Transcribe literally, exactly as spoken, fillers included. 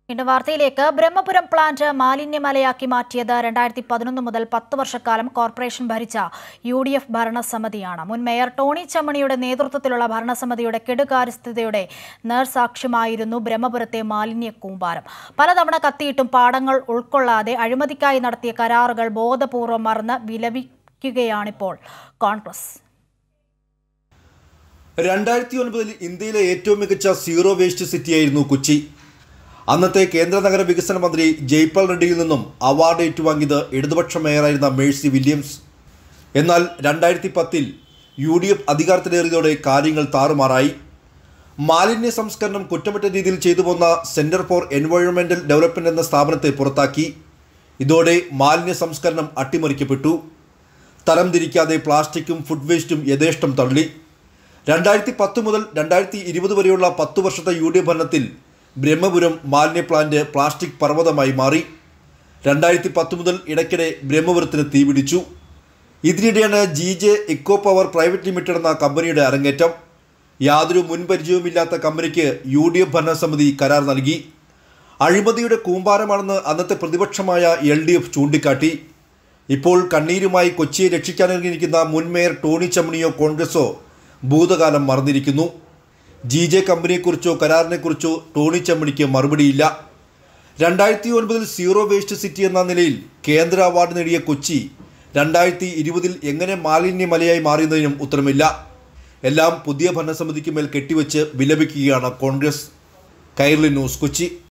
ഇന്ന് വാർത്തയിലേക്ക് ബ്രഹ്മപുരം പ്ലാന്റ് മാലിന്യമലയാക്കി മാറ്റിയത് രണ്ടായിരത്തി പതിനൊന്ന് മുതൽ പത്ത് വർഷക്കാലം കോർപ്പറേഷൻ ഭരിച്ച യു ഡി എഫ് ഭരണസമിതിയാണ്. മുൻ മേയർ ടോണി ചമ്മണിയുടെ നേതൃത്വത്തിലുള്ള ഭരണസമിതിയുടെ കെടുകാര്യസ്ഥതയുടെ നേർസാക്ഷ്യമായിരുന്നു ബ്രഹ്മപുരത്തെ മാലിന്യ കൂമ്പാരം. പലതവണ കത്തിയിട്ടും പാടങ്ങൾ ഉൾക്കൊള്ളാതെ അഴിമതിക്കായി നടത്തിയ കരാറുകൾ ബോധപൂർവം മറന്ന് വിലപിക്കുകയാണിപ്പോൾ കോൺഗ്രസ്. രണ്ടായിരത്തി ഒൻപതിൽ ഇന്ത്യയിലെ ഏറ്റവും മികച്ച സീറോ വേസ്റ്റ് സിറ്റിയായിരുന്നു കൊച്ചി. അന്നത്തെ കേന്ദ്ര നഗര വികസന മന്ത്രി ജയ്പാൽ റെഡ്ഡിയിൽ നിന്നും അവാർഡ് ഏറ്റുവാങ്ങിയത് ഇടതുപക്ഷ മേയറായിരുന്ന മേഴ്സി വില്യംസ്. എന്നാൽ രണ്ടായിരത്തി പത്തിൽ യു ഡി എഫ് അധികാരത്തിലേറിയതോടെ കാര്യങ്ങൾ താറുമാറായി. മാലിന്യ സംസ്കരണം കുറ്റമറ്റ രീതിയിൽ ചെയ്തു പോന്ന സെന്റർ ഫോർ എൻവയോൺമെന്റൽ ഡെവലപ്മെന്റ് എന്ന സ്ഥാപനത്തെ പുറത്താക്കി. ഇതോടെ മാലിന്യ സംസ്കരണം അട്ടിമറിക്കപ്പെട്ടു. തരംതിരിക്കാതെ പ്ലാസ്റ്റിക്കും ഫുഡ് വേസ്റ്റും യഥേഷ്ടം തള്ളി. രണ്ടായിരത്തി പത്ത് മുതൽ രണ്ടായിരത്തി ഇരുപത് വരെയുള്ള പത്തു വർഷത്തെ യു ഡി എഫ് ഭരണത്തിൽ ബ്രഹ്മപുരം മാലിന്യ പ്ലാന്റ് പ്ലാസ്റ്റിക് പർവ്വതമായി മാറി. രണ്ടായിരത്തി പത്ത് മുതൽ ഇടയ്ക്കിടെ ബ്രഹ്മപുരത്തിന് തീപിടിച്ചു. ഇതിനിടെയാണ് G J eco power private limited എന്ന കമ്പനിയുടെ അരങ്ങേറ്റം. യാതൊരു മുൻപരിചയവുമില്ലാത്ത കമ്പനിക്ക് യു ഡി എഫ് ഭരണസമിതി കരാർ നൽകി. അഴിമതിയുടെ കൂമ്പാരമാണെന്ന് അന്നത്തെ പ്രതിപക്ഷമായ എൽ ഡി എഫ് ചൂണ്ടിക്കാട്ടി. ഇപ്പോൾ കണ്ണീരുമായി കൊച്ചിയെ രക്ഷിക്കാനിറങ്ങിയിരിക്കുന്ന മുൻ മേയർ ടോണി ചമ്മണിയോ കോൺഗ്രസോ ഭൂതകാലം മറന്നിരിക്കുന്നു. ജി ജെ കമ്പനിയെക്കുറിച്ചോ കരാറിനെക്കുറിച്ചോ ടോണി ചമ്മണിക്ക് മറുപടിയില്ല. രണ്ടായിരത്തി ഒൻപതിൽ സീറോ വേസ്റ്റ് സിറ്റി എന്ന നിലയിൽ കേന്ദ്ര അവാർഡ് നേടിയ കൊച്ചി രണ്ടായിരത്തി ഇരുപതിൽ എങ്ങനെ മാലിന്യമലയായി മാറിയെന്നതിനും ഉത്തരമില്ല. എല്ലാം പുതിയ ഭരണസമിതിക്ക് മേൽ കെട്ടിവെച്ച് വിലപിക്കുകയാണ് കോൺഗ്രസ്. കൈരളി ന്യൂസ്, കൊച്ചി.